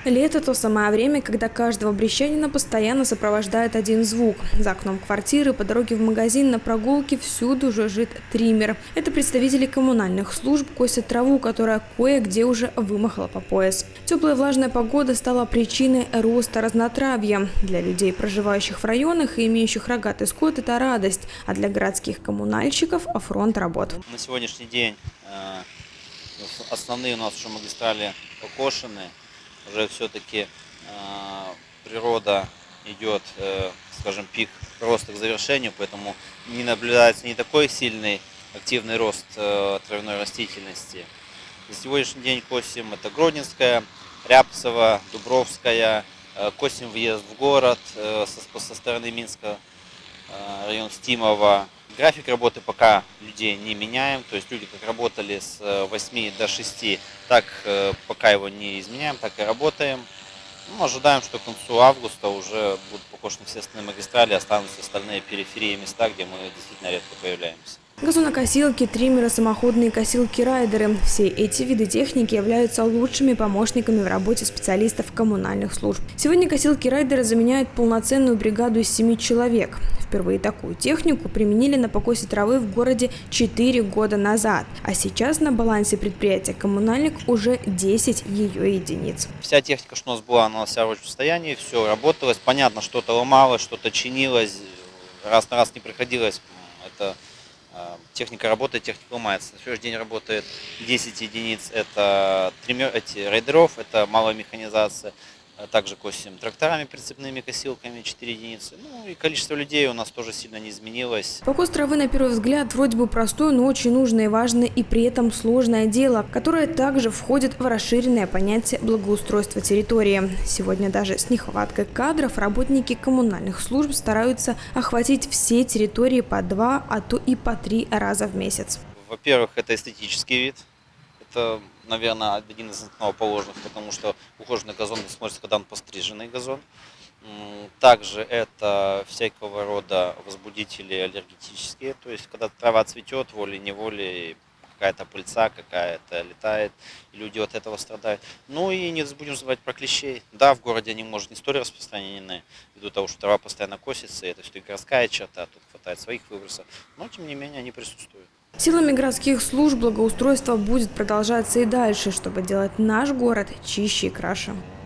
Лето – то самое время, когда каждого брещанина постоянно сопровождает один звук. За окном квартиры, по дороге в магазин, на прогулке всюду жужжит триммер. Это представители коммунальных служб косят траву, которая кое-где уже вымахала по пояс. Теплая влажная погода стала причиной роста разнотравья. Для людей, проживающих в районах и имеющих рогатый скот, это радость, а для городских коммунальщиков – фронт работ. На сегодняшний день основные у нас уже магистрали покошены. Уже все-таки природа идет, скажем, пик роста к завершению, поэтому не наблюдается не такой сильный активный рост травяной растительности. На сегодняшний день косим это Гродненская, Рябцево, Дубровская, косим въезд в город со стороны Минска, район Стимова. График работы пока людей не меняем, то есть люди как работали с 8 до 6, так пока его не изменяем, так и работаем. Ну, ожидаем, что к концу августа уже будут покошены все остальные магистрали, останутся остальные периферии, места, где мы действительно редко появляемся. Газонокосилки, триммеры, самоходные косилки-райдеры – все эти виды техники являются лучшими помощниками в работе специалистов коммунальных служб. Сегодня косилки-райдеры заменяют полноценную бригаду из 7 человек. Впервые такую технику применили на покосе травы в городе 4 года назад. А сейчас на балансе предприятия «Коммунальник» уже 10 ее единиц. Вся техника, что у нас была, она вся в рабочем состоянии, все работалось. Понятно, что-то ломалось, что-то чинилось, раз на раз не приходилось. Это техника работает, техника ломается. На сегодняшний день работает 10 единиц, это райдеров, это малая механизация. Также косим тракторами, прицепными косилками 4 единицы. Ну и количество людей у нас тоже сильно не изменилось. Покос травы на первый взгляд вроде бы простое, но очень нужное и важное и при этом сложное дело, которое также входит в расширенное понятие благоустройства территории. Сегодня даже с нехваткой кадров работники коммунальных служб стараются охватить все территории по 2, а то и по 3 раза в месяц. Во-первых, это эстетический вид. Это, наверное, один из основоположных, потому что ухоженный газон не смотрится, когда он постриженный газон. Также это всякого рода возбудители аллергетические, то есть когда трава цветет, волей-неволей какая-то пыльца какая-то летает, и люди от этого страдают. Ну и не будем забывать про клещей. Да, в городе они, может, не столь распространены, ввиду того, что трава постоянно косится, и это все-таки городская черта, тут хватает своих выбросов, но тем не менее они присутствуют. Силами городских служб благоустройство будет продолжаться и дальше, чтобы делать наш город чище и краше.